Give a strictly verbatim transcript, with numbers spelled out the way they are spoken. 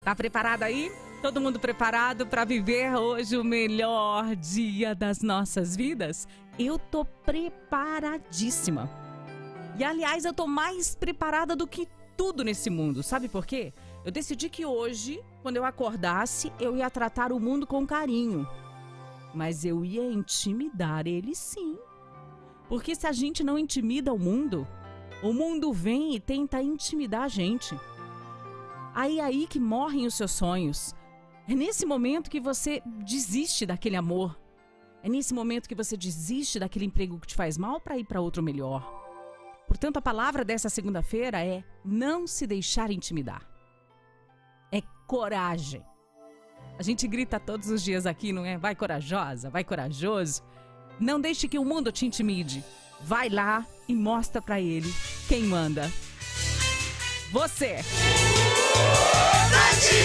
Tá preparado aí? Todo mundo preparado para viver hoje o melhor dia das nossas vidas? Eu tô preparadíssima. E aliás, eu tô mais preparada do que tudo nesse mundo. Sabe por quê? Eu decidi que hoje, quando eu acordasse, eu ia tratar o mundo com carinho. Mas eu ia intimidar ele sim. Porque se a gente não intimida o mundo, o mundo vem e tenta intimidar a gente. Aí é aí que morrem os seus sonhos. É nesse momento que você desiste daquele amor. É nesse momento que você desiste daquele emprego que te faz mal para ir para outro melhor. Portanto, a palavra dessa segunda-feira é não se deixar intimidar. É coragem. A gente grita todos os dias aqui, não é? Vai corajosa, vai corajoso. Não deixe que o mundo te intimide. Vai lá e mostra pra ele quem manda. Você!